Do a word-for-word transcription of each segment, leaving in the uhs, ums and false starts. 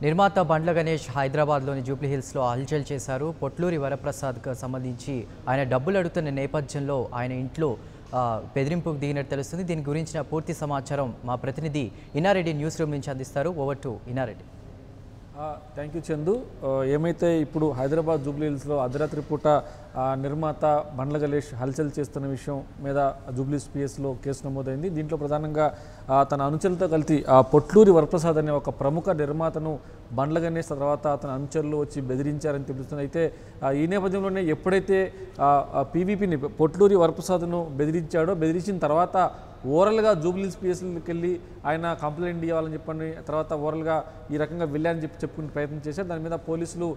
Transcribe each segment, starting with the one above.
నిర్మాత బండ్ల గణేష్ హైదరాబాద్లోని జూబ్లీ హిల్స్లో హల్చల్ చేశారు. పొట్లూరి వరప్రసాద్కు సంబంధించి ఆయన డబ్బులు అడుగుతున్న నేపథ్యంలో ఆయన ఇంట్లో బెదిరింపుకు దిగినట్టు తెలుస్తుంది. దీని గురించిన పూర్తి సమాచారం మా ప్రతినిధి ఇనారెడ్డి న్యూస్ రూమ్ నుంచి అందిస్తారు. Over to Inareddy. Thank you Chandu. ఏమైతే ఇప్పుడు హైదరాబాద్ జూబ్లీ హిల్స్లో అర్ధరాత్రి పూట నిర్మాత బండ్ల గణేష్ హల్చల్ చేస్తున్న విషయం మీద జూబ్లీ పిఎస్లో కేసు నమోదైంది. దీంట్లో ప్రధానంగా తన అనుచరులతో కలిసి పొట్లూరి వరప్రసాద్ అనే ఒక ప్రముఖ నిర్మాతను బండ్ల గణేష్ తర్వాత అతని అనుచరులు వచ్చి బెదిరించారని తెలుస్తుంది. అయితే ఈ నేపథ్యంలోనే ఎప్పుడైతే పీవీపీని పొట్లూరి వరప్రసాద్ను బెదిరించాడో బెదిరించిన తర్వాత ఓవరాల్గా జూబ్లీ పిఎస్కి వెళ్ళి ఆయన కంప్లైంట్ ఇవ్వాలని చెప్పని తర్వాత ఓవరాల్గా ఈ రకంగా వెళ్ళాలని చెప్పి చెప్పుకునే ప్రయత్నం చేశారు. దాని మీద పోలీసులు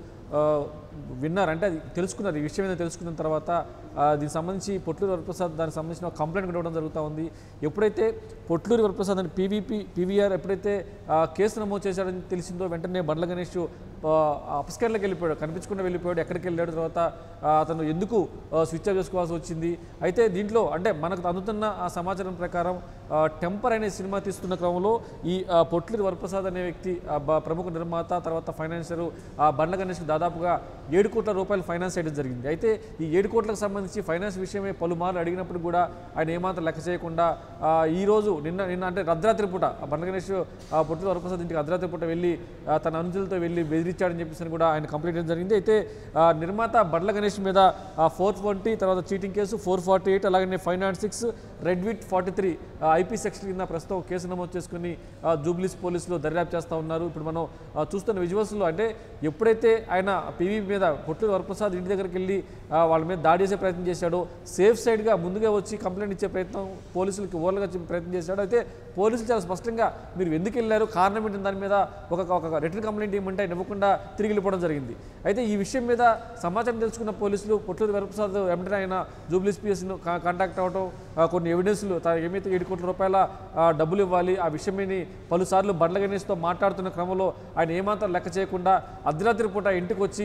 విన్నారు, అంటే అది తెలుసుకున్నారు. ఈ విషయం మీద తెలుసుకున్న తర్వాత దీనికి సంబంధించి పొట్లూరి వరప్రసాద్ దానికి సంబంధించిన కంప్లైంట్ ఇవ్వడం జరుగుతూ ఉంది. ఎప్పుడైతే పొట్లూరి వరప్రసాద్ అని పీవీపీ పీవీఆర్ ఎప్పుడైతే కేసు నమోదు చేశాడని తెలిసిందో వెంటనే బండ్ల గణేష్ అప్స్కార్లోకి వెళ్ళిపోయాడు, కనిపించకుండా వెళ్ళిపోయాడు. ఎక్కడికి వెళ్ళాడు, తర్వాత అతను ఎందుకు స్విచ్ ఆఫ్ చేసుకోవాల్సి వచ్చింది. అయితే దీంట్లో అంటే మనకు అందుతున్న ఆ సమాచారం ప్రకారం టెంపర్ అనే సినిమా తీస్తున్న క్రమంలో ఈ పొట్లూరి వరప్రసాద్ అనే వ్యక్తి ప్రముఖ నిర్మాత తర్వాత ఫైనాన్షియర్ బండ్ల గణేష్కి దాదాపుగా ఏడు కోట్ల రూపాయలు ఫైనాన్స్ చేయడం జరిగింది. అయితే ఈ ఏడు కోట్లకు సంబంధించి ఫైనాన్స్ విషయమే పలుమార్లు అడిగినప్పుడు కూడా ఆయన ఏమాత్రం లెక్క చేయకుండా ఈరోజు నిన్న నిన్న అంటే అర్ధరాత్రి పూట బండ్ల గణేష్ పొట్లూరి వరప్రసాద్ ఇంటికి అర్ధరాత్రి పూట వెళ్ళి తన అనుచరులతో వెళ్ళి బెదిరించాడని చెప్పేసి కూడా ఆయన కంప్లైంట్ చేయడం జరిగింది. అయితే నిర్మాత బండ్ల గణేష్ మీద ఫోర్ ట్వంటీ తర్వాత cheating case four forty eight అలాగే five nought six read with forty three IP section కింద ప్రస్తుతం కేసు నమోదు చేసుకుని జూబ్లీస్ పోలీసులు దర్యాప్తు చేస్తూ ఉన్నారు. ఇప్పుడు మనం చూస్తున్న విజువల్స్లో అంటే ఎప్పుడైతే ఆయన పీవీ మీద పొట్లూరి వరప్రసాద్ ఇంటి దగ్గరికి వెళ్ళి వాళ్ళ మీద దాడి చేసే ప్రయత్నం చేశాడో సేఫ్ సైడ్గా ముందుగా వచ్చి కంప్లైంట్ ఇచ్చే ప్రయత్నం పోలీసులకి ఓవర్లుగా ప్రయత్నం చేశాడు. అయితే పోలీసులు చాలా స్పష్టంగా మీరు ఎందుకు వెళ్ళారు, కారణం ఏంటి దాని మీద ఒక ఒక రిటర్న్ కంప్లైంట్ ఇవ్వమంటే ఇవ్వకుండా తిరిగి వెళ్ళిపోవడం జరిగింది. అయితే ఈ విషయం మీద సమాచారం తెలుసుకున్న పోలీసులు పొట్లూరి వరప్రసాద్ వెంటనే ఆయన జూబ్లీస్ పిఎస్ను కాంటాక్ట్ అవ్వడం, కొన్ని ఎవిడెన్స్లు ఏమైతే ఏడు కోట్ల రూపాయల డబ్బులు ఇవ్వాలి ఆ విషయమని పలుసార్లు బండ్ల గణేష్తో మాట్లాడుతున్న క్రమంలో ఆయన ఏమాత్రం లెక్క చేయకుండా అర్ధరాత్రి పూట ఇంటికి వచ్చి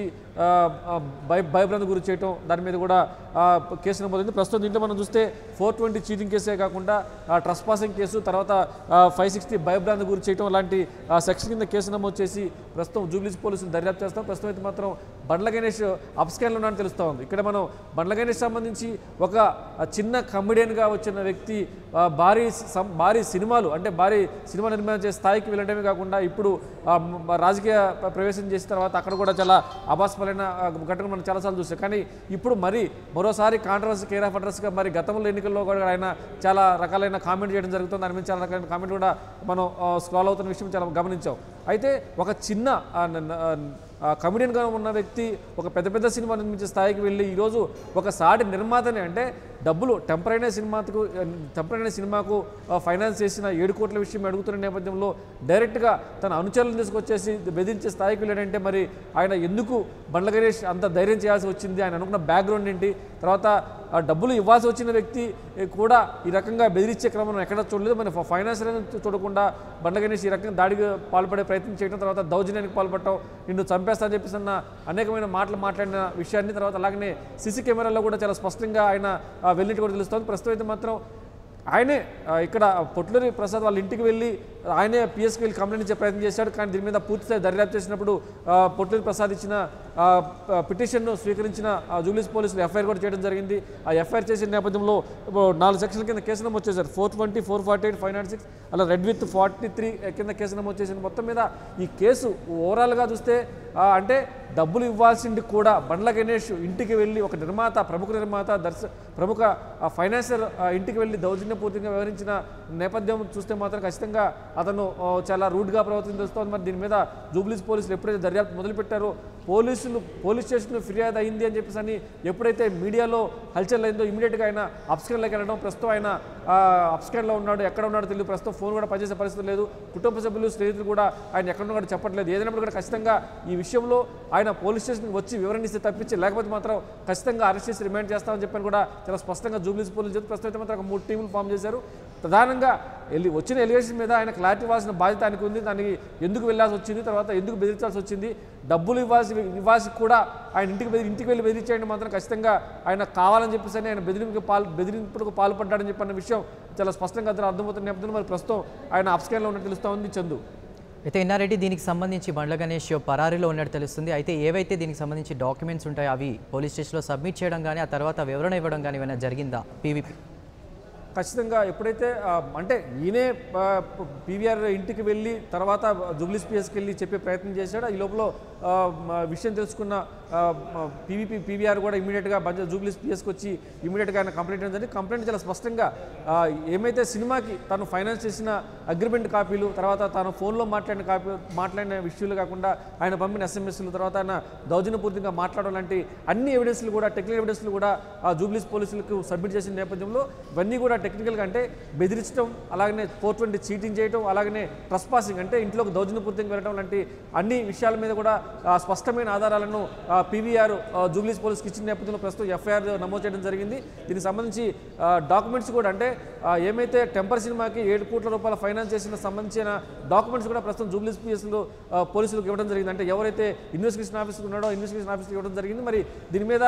భయ భయభ్రాంతి గురి చేయటం, దాని మీద కూడా కేసు నమోదైంది. ప్రస్తుతం దీంట్లో మనం చూస్తే ఫోర్ ట్వంటీ చీటింగ్ కేసే కాకుండా ట్రస్ పాసింగ్ కేసు తర్వాత ఫైవ్ సిక్స్టీ భయభ్రాంతి గురి చేయటం లాంటి సెక్షన్ కింద కేసు నమోదు చేసి ప్రస్తుతం జూబ్లీస్ పోలీసులు దర్యాప్తు చేస్తాం. ప్రస్తుతం అయితే మాత్రం బండ్ల గణేష్ అప్స్కాన్లో ఉన్నాడని తెలుస్తూ ఉంది. ఇక్కడ మనం బండ్ల గణేష్ సంబంధించి ఒక చిన్న కమెడియన్గా వచ్చిన వ్యక్తి భారీ భారీ సినిమాలు అంటే భారీ సినిమా నిర్మాణం చేసే స్థాయికి వెళ్ళడమే కాకుండా ఇప్పుడు రాజకీయ ప్రవేశం చేసిన తర్వాత అక్కడ కూడా చాలా అభాస్పలైన ఘటన మనం చాలాసార్లు చూస్తాం. కానీ ఇప్పుడు మరి మరోసారి కాంట్రవర్సీ కేర్ ఆఫ్ అడ్రస్గా మరి గతంలో ఎన్నికల్లో కూడా ఆయన చాలా రకాలైన కామెంట్ చేయడం జరుగుతుంది. దాని మీద చాలా రకాలైన కామెంట్ కూడా మనం స్క్రాల్ అవుతున్న విషయం చాలా గమనించాం. అయితే ఒక చిన్న కమెడియన్గా ఉన్న వ్యక్తి ఒక పెద్ద పెద్ద సినిమా నిర్మించే స్థాయికి వెళ్ళి ఈరోజు ఒక సాటి నిర్మాతని అంటే డబ్బులు టెంపరీ సినిమాకు టెంపరీ సినిమాకు ఫైనాన్స్ చేసిన ఏడు కోట్ల విషయం అడుగుతున్న నేపథ్యంలో డైరెక్ట్గా తన అనుచరులను తీసుకొచ్చేసి బెదిరించే స్థాయికి వెళ్ళాడంటే మరి ఆయన ఎందుకు బండ్ల గణేష్ అంత ధైర్యం చేయాల్సి వచ్చింది, ఆయన అనుకున్న బ్యాక్గ్రౌండ్ ఏంటి, తర్వాత డబ్బులు ఇవ్వాల్సి వచ్చిన వ్యక్తి కూడా ఈ రకంగా బెదిరించే క్రమం ఎక్కడ చూడలేదు. మరి ఫైనాన్స్ చూడకుండా బండ్ల గణేష్ ఈ రకంగా దాడికి పాల్పడే ప్రయత్నం చేయడం, తర్వాత దౌర్జన్యానికి పాల్పడటం, నిన్ను చంపేస్తా అని చెప్పేసి అన్న అనేకమైన మాటలు మాట్లాడిన విషయాన్ని తర్వాత అలాగనే సీసీ కెమెరాలో కూడా చాలా స్పష్టంగా ఆయన వెళ్ళినట్టు కూడా తెలుస్తుంది. ప్రస్తుతం అయితే మాత్రం ఆయనే ఇక్కడ పొట్లూరి ప్రసాద్ వాళ్ళ ఇంటికి వెళ్ళి ఆయనే పిఎస్కి వెళ్ళి కంప్లైంట్ ఇచ్చే ప్రయత్నం చేశాడు. కానీ దీని మీద పూర్తిస్థాయి దర్యాప్తు చేసినప్పుడు పొట్లూరి ప్రసాద్ ఇచ్చిన పిటిషన్ను స్వీకరించిన జూబ్లీస్ పోలీసులు ఎఫ్ఐఆర్ కూడా చేయడం జరిగింది. ఆ ఎఫ్ఐఆర్ చేసిన నేపథ్యంలో నాలుగు సెక్షన్ల కింద కేసు నమోదు చేశారు. Four twenty four forty eight five nought six అలా రెడ్ విత్ ఫార్టీ త్రీ కింద కేసు నమోదు చేసింది. మొత్తం మీద ఈ కేసు ఓవరాల్గా చూస్తే అంటే డబ్బులు ఇవ్వాల్సింది కూడా బండ్ల గణేష్ ఇంటికి వెళ్ళి ఒక నిర్మాత ప్రముఖ నిర్మాత దర్శ ప్రముఖ ఫైనాన్షియర్ ఇంటికి వెళ్ళి దౌర్జన్యపూర్తిగా వ్యవహరించిన నేపథ్యం చూస్తే మాత్రం ఖచ్చితంగా అతను చాలా రూడ్గా ప్రవర్తిస్తోంది. మరి దీని మీద జూబ్లీస్ పోలీసులు ఎప్పుడైతే దర్యాప్తు మొదలుపెట్టారో పోలీసులు పోలీస్ స్టేషన్లో ఫిర్యాదు అయింది అని చెప్పేసి అని ఎప్పుడైతే మీడియాలో హల్చల్ అయిందో ఇమీడియట్గా ఆయన అప్స్కాన్లోకి వెళ్ళడం, ప్రస్తుతం ఆయన అప్స్కాన్లో ఉన్నాడు, ఎక్కడ ఉన్నాడో తెలియదు. ప్రస్తుతం ఫోన్ కూడా పనిచేసే పరిస్థితి లేదు. కుటుంబ సభ్యులు స్నేహితులు కూడా ఆయన ఎక్కడ ఉన్నాడో చెప్పట్లేదు. ఏదైనప్పుడు కూడా ఖచ్చితంగా ఈ విషయంలో ఆయన పోలీస్ స్టేషన్కి వచ్చి వివరణ ఇస్తే తప్పించి లేకపోతే మాత్రం ఖచ్చితంగా అరెస్ట్ చేసి రిమాండ్ చేస్తామని చెప్పని కూడా చాలా స్పష్టంగా జూబ్లీస్ పోలీసులు చెప్పి ప్రస్తుతం అయితే మాత్రం ఒక మూడు టీములు ఫామ్ చేశారు. ప్రధానంగా వెళ్ళి వచ్చిన ఎలిగేషన్ మీద ఆయన క్లారిటీ ఇవ్వాల్సిన బాధ్యత ఆయనకు ఉంది. దానికి ఎందుకు వెళ్ళాల్సి వచ్చింది, తర్వాత ఎందుకు బెదిరించాల్సి వచ్చింది, డబ్బులు ఇవ్వాల్సి ఇవ్వాల్సి కూడా ఆయన ఇంటికి బెదిరి ఇంటికి వెళ్ళి బెదిరించేయండి మాత్రం ఖచ్చితంగా ఆయన కావాలని చెప్పేసి ఆయన బెదిరింపుకి పాల్ బెదిరింపులకు పాల్పడ్డాడని చెప్పన్న విషయం చాలా స్పష్టంగా అర్థమవుతున్న నేపథ్యంలో మరి ప్రస్తుతం ఆయన అప్స్కాన్లో ఉన్నట్టు తెలుస్తూ ఉంది. చందు. అయితే ఇన్నారెడ్డి దీనికి సంబంధించి బండ్ల గణేష్ పరారీలో ఉన్నట్టు తెలుస్తుంది. అయితే ఏవైతే దీనికి సంబంధించి డాక్యుమెంట్స్ ఉంటాయో అవి పోలీస్ స్టేషన్లో సబ్మిట్ చేయడం కానీ ఆ తర్వాత వివరణ ఇవ్వడం కానీ ఏమైనా జరిగిందా పీవీపీ? ఖచ్చితంగా ఎప్పుడైతే అంటే ఈయనే పీవీఆర్ ఇంటికి వెళ్ళి తర్వాత జూబ్లీ స్పీఎస్కి వెళ్ళి చెప్పే ప్రయత్నం చేశాడు. ఈ లోపల విషయం తెలుసుకున్న పీవీపీ పీవీఆర్ కూడా ఇమీడియట్గా బంజా జూబ్లీ స్పీఎస్కి వచ్చి ఇమీడియట్గా ఆయన కంప్లైంట్ జరిగింది. కంప్లైంట్ చాలా స్పష్టంగా ఏమైతే సినిమాకి తను ఫైనాన్స్ చేసిన అగ్రిమెంట్ కాపీలు, తర్వాత తాను ఫోన్లో మాట్లాడిన కాపీ మాట్లాడిన విషయాలు కాకుండా ఆయన పంపిన ఎస్ఎంఎస్లు, తర్వాత ఆయన దౌర్జన్యపూర్తిగా మాట్లాడడం లాంటి అన్ని ఎవిడెన్స్లు కూడా టెక్నికల్ ఎవిడెన్స్లు కూడా జూబ్లీస్ పోలీసులకు సబ్మిట్ చేసిన నేపథ్యంలో ఇవన్నీ కూడా టెక్నికల్గా అంటే బెదిరించడం, అలాగనే ఫోర్ ట్వంటీ చీటింగ్ చేయడం, అలాగనే ట్రస్పాసింగ్ అంటే ఇంట్లోకి దౌర్జన్యపూర్తిగా వెళ్ళడం లాంటి అన్ని విషయాల మీద కూడా స్పష్టమైన ఆధారాలను పీవీఆర్ జూబ్లీస్ పోలీసుకి ఇచ్చిన నేపథ్యంలో ప్రస్తుతం ఎఫ్ఐఆర్ నమోదు చేయడం జరిగింది. దీనికి సంబంధించి డాక్యుమెంట్స్ కూడా అంటే ఏమైతే టెంపర్ సినిమాకి ఏడు కోట్ల రూపాయల ఫైనాన్స్ చేసిన సంబంధించిన డాక్యుమెంట్స్ కూడా ప్రస్తుతం జూబ్లీస్ పిఎస్లో పోలీసులకు ఇవ్వడం జరిగింది. అంటే ఎవరైతే ఇన్వెస్టిగేషన్ ఆఫీస్కి ఉన్నాడో ఇన్వెస్టిగేషన్ ఆఫీస్కి ఇవ్వడం జరిగింది. మరి దీని మీద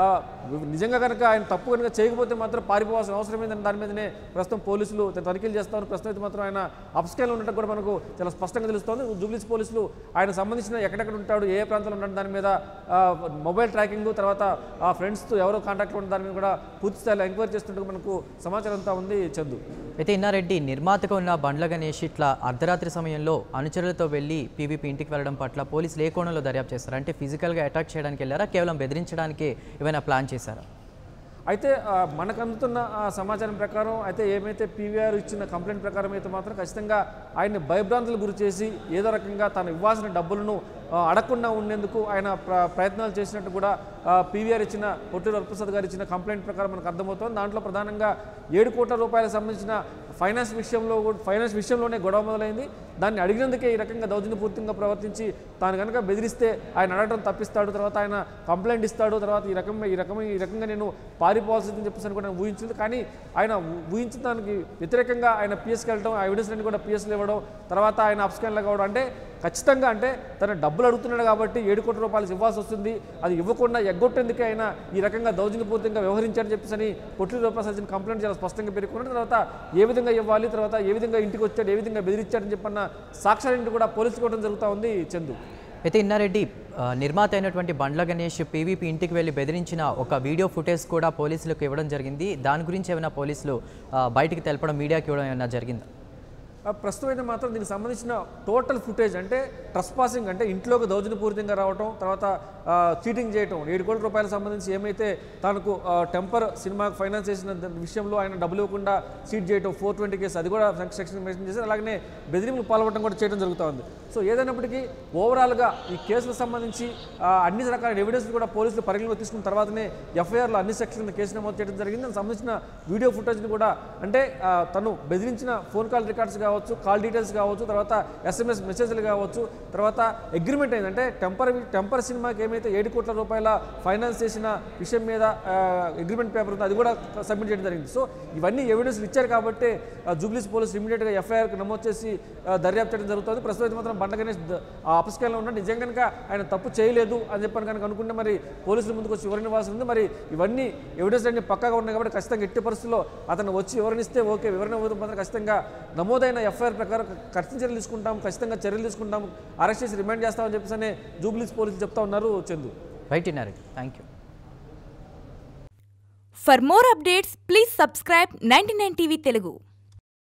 నిజంగా కనుక ఆయన తప్పు కనుక చేయకపోతే మాత్రం పారిపోవాల్సిన అవసరం ఏంటంటే దాని మీదనే ప్రస్తుతం పోలీసులు తనిఖీలు చేస్తారు. ప్రస్తుతం అయితే మాత్రం ఆయన అప్స్కేల్ ఉన్నట్టు కూడా మనకు చాలా స్పష్టంగా తెలుస్తోంది. జూబ్లీస్ పోలీసులు ఆయన సంబంధించిన ఎక్కడెక్కడ ఉంటాడు, ఏ ప్రాంతంలో ఉంటాడు దాని మీద మొబైల్ ట్రాకింగ్, తర్వాత ఆ ఫ్రెండ్స్తో ఎవరో కాంటాక్ట్లో ఉన్న దాని మీద కూడా పూర్తి స్థాయిలో ఎంక్వైరీ చేస్తున్నట్టు మనకు సమాచారం అంతా ఉంది. చందు అయితే ఇన్నారెడ్డి నిర్మాతగా ఉన్న బండ్ల గణేష్ ఇట్లా అర్ధరాత్రి సమయంలో అనుచరులతో వెళ్ళి పీవీపీ ఇంటికి వెళ్ళడం పట్ల పోలీసులు ఏ కోణంలో దర్యాప్తు చేస్తారు? అంటే ఫిజికల్గా అటాక్ చేయడానికి వెళ్ళారా, కేవలం బెదిరించడానికి ఏమైనా ప్లాన్ చేశారా? అయితే మనకు అందుతున్న సమాచారం ప్రకారం అయితే ఏమైతే పీవీఆర్ ఇచ్చిన కంప్లైంట్ ప్రకారం అయితే మాత్రం ఖచ్చితంగా ఆయన్ని భయభ్రాంతులకు గురి చేసి ఏదో రకంగా తాను ఇవ్వాల్సిన డబ్బులను అడగకుండా ఉండేందుకు ఆయన ప్రయత్నాలు చేసినట్టు కూడా పీవీఆర్ ఇచ్చిన పొట్లూరి వరప్రసాద్ గారు ఇచ్చిన కంప్లైంట్ ప్రకారం మనకు అర్థమవుతుంది. దాంట్లో ప్రధానంగా ఏడు కోట్ల రూపాయలకు సంబంధించిన ఫైనాన్స్ విషయంలో ఫైనాన్స్ విషయంలోనే గొడవ మొదలైంది. దాన్ని అడిగినందుకే ఈ రకంగా దౌర్జన్యపూర్తిగా ప్రవర్తించి తాను కనుక బెదిరిస్తే ఆయన అడగడం తప్పిస్తాడు, తర్వాత ఆయన కంప్లైంట్ ఇస్తాడు, తర్వాత ఈ రకంగా ఈ రకం ఈ రకంగా నేను పారిపోవాల్సిందని చెప్పేసి కూడా ఊహించింది. కానీ ఆయన ఊహించిన దానికి వ్యతిరేకంగా ఆయన పిఎస్కి వెళ్ళడం, ఆ ఎవిడెన్స్ అన్ని కూడా పిఎస్లు ఇవ్వడం, తర్వాత ఆయన అప్స్కాన్లు కావడం, అంటే ఖచ్చితంగా అంటే తన డబ్బులు అడుగుతున్నాడు కాబట్టి ఏడు కోట్ల రూపాయలు ఇవ్వాల్సి వస్తుంది, అది ఇవ్వకుండా ఎగ్గొట్టేందుకే ఆయన ఈ రకంగా దౌర్జన్యపూర్తిగా వ్యవహరించారని చెప్పేసి పొట్లూరి ప్రసాద్ కంప్లైంట్ చాలా స్పష్టంగా పేర్కొన్నారు. తర్వాత ఏ విధంగా ఇవ్వాలి, తర్వాత ఏ విధంగా ఇంటికి వచ్చాడు, ఏ విధంగా బెదిరించాడని చెప్పన్న సాక్ష్యాన్ని కూడా పోలీసులు ఇవ్వడం జరుగుతూ ఉంది. చందు అయితే ఇన్నారెడ్డి నిర్మాత అయినటువంటి బండ్ల గణేష్ పీవీపీ ఇంటికి వెళ్ళి బెదిరించిన ఒక వీడియో ఫుటేజ్ కూడా పోలీసులకు ఇవ్వడం జరిగింది. దాని గురించి ఏమైనా పోలీసులు బయటికి తెలపడం, మీడియాకి ఇవ్వడం ఏమైనా జరిగిందా? ప్రస్తుతం అయితే మాత్రం దీనికి సంబంధించిన టోటల్ ఫుటేజ్ అంటే ట్రస్పాసింగ్ అంటే ఇంట్లోకి దౌర్జన్యపూరితంగా రావటం, తర్వాత చీటింగ్ చేయటం, ఏడు కోట్ల రూపాయలకు సంబంధించి ఏమైతే తనకు టెంపర్ సినిమాకు ఫైనాన్స్ చేసిన విషయంలో ఆయన డబ్బులు ఇవ్వకుండా చీట్ చేయటం, ఫోర్ ట్వంటీ కేసు అది కూడా సెక్షన్ మెన్షన్ చేశారు. అలాగనే బెదిరింపులు పాల్గొనడం కూడా చేయడం జరుగుతూ ఉంది. సో ఏదైనప్పటికీ ఓవరాల్గా ఈ కేసులకు సంబంధించి అన్ని రకాల ఎవిడెన్స్ కూడా పోలీసులు పరిగణలోకి తీసుకున్న తర్వాతనే ఎఫ్ఐఆర్లో అన్ని సెక్షన్ల కేసు నమోదు చేయడం జరిగింది. దానికి సంబంధించిన వీడియో ఫుటేజ్ని కూడా అంటే తను బెదిరించిన ఫోన్ కాల్ రికార్డ్స్ కావచ్చు, కాల్ డీటెయిల్స్ కావచ్చు, తర్వాత ఎస్ఎంఎస్ మెసేజ్లు కావచ్చు, తర్వాత అగ్రిమెంట్ అయిందంటే టెంపర్ టెంపర్ సినిమాకి ఏమైతే ఏడు కోట్ల రూపాయల ఫైనాన్స్ చేసిన విషయం మీద అగ్రిమెంట్ పేపర్ ఉందో అది కూడా సబ్మిట్ చేయడం జరిగింది. సో ఇవన్నీ ఎవిడెన్స్లు ఇచ్చారు కాబట్టి జూబ్లీస్ పోలీసులు ఇమీడియట్గా ఎఫ్ఐఆర్కి నమోదు చేసి దర్యాప్తు చేయడం జరుగుతుంది. ప్రస్తుతం మాత్రం బండ్ల గణేష్ ఆ అపస్కారంలో ఉన్న నిజంగా కనుక ఆయన తప్పు చేయలేదు అని చెప్పని కనుక అనుకుంటే మరి పోలీసుల ముందుకు వచ్చి వివరణ ఇవ్వాల్సి ఉంది. మరి ఇవన్నీ ఎవిడెన్స్ అన్ని పక్కాగా ఉన్నాయి కాబట్టి ఖచ్చితంగా ఎట్టి పరిస్థితుల్లో అతను వచ్చి వివరణిస్తే ఓకే, వివరణ మాత్రం ఖచ్చితంగా నమోదైన ఎఫ్ఐఆర్ ప్రకారం ఖచ్చితంగా చర్యలు తీసుకుంటాం, ఖచ్చితంగా చర్యలు తీసుకుంటాం, అరెస్ట్ చేసి రిమాండ్ చేస్తామని చెప్పేసి జూబ్లీస్ పోలీసులు చెప్తా ఉన్నారు. చందు రైట్ ఇన్నారు. Thank you. For more updates, please subscribe ninety-nine T V Telugu.